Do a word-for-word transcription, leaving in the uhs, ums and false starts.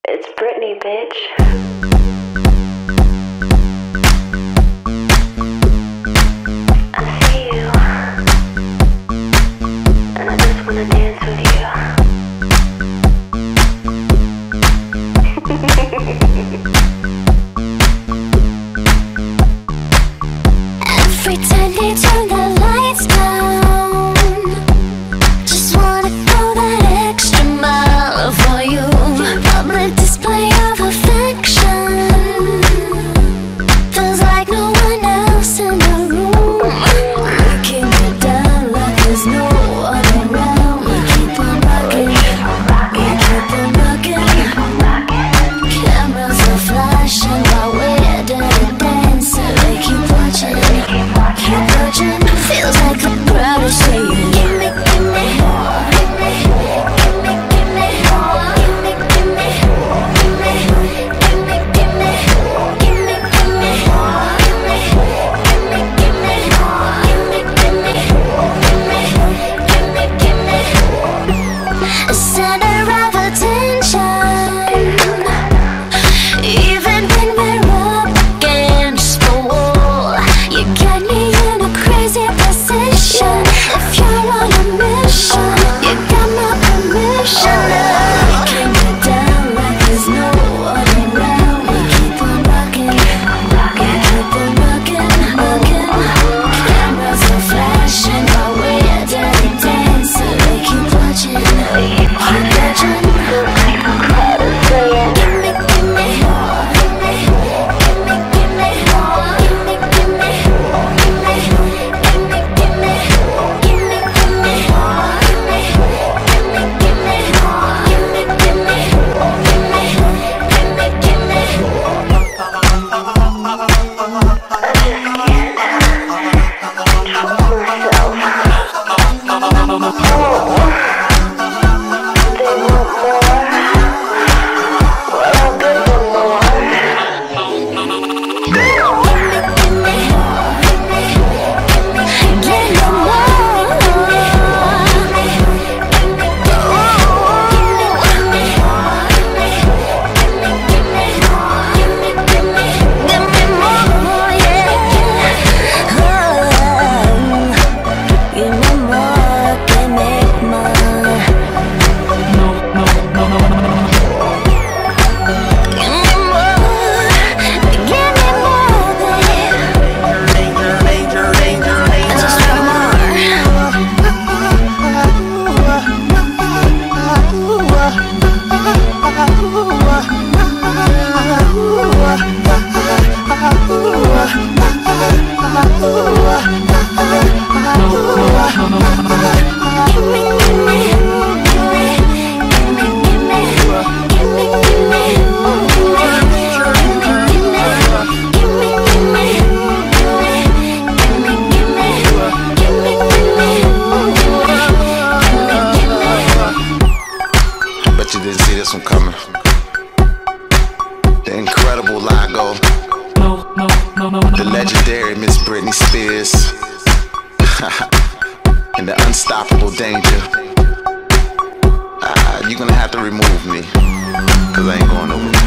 It's Britney, bitch. I see you, and I just wanna dance with you. Every time they turn the lights down, just wanna go that extra mile for you. Public display of affection, feels like no one else in the room. Looking you down like there's no one around. We keep on rocking, we keep on rocking. Cameras are flashing while we're dirty dancing. They keep watching, keep watching. Feels like the crowd is saying, give me, give me, give me, give me, give me, give me, give me, give me, give me, give me, give me, give me, give me, give me, a center of attention. Even when we're up against the wall, you got me in a crazy position. If you're on a mission, you got my permission. Breaking me down like there's no one around. We keep on rocking, we keep on rocking, rocking. Cameras are flashing while we're dirty dancing. We keep watching, we keep watching. The crowd is saying, give me, give me, give me, give me, give me, give me, give me, give me, give me, give me, give me, give me, Bet you didn't see this one coming. The incredible Lago, the legendary Miss Brtneyspears, and the unstoppable Danger. Ah, you're gonna have to remove me, cause I ain't going nowhere.